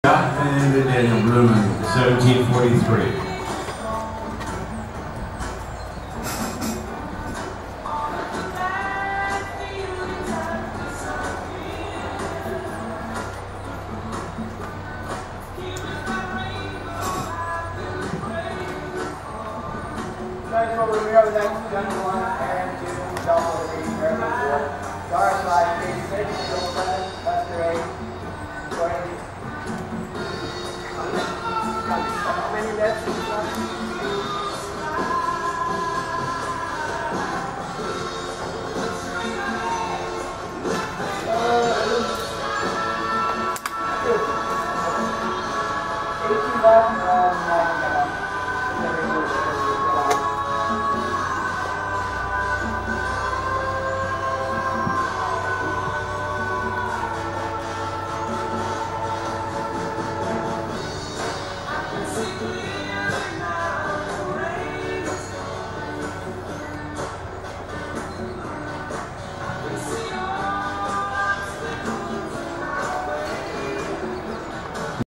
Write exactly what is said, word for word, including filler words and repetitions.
And Daniel Blumen, seventeen forty-three. Thanks for reviewing the next gentleman and to double the four. Dark side, page six, middle seven, Lester eight, twenty. How many left? eighteen left, um,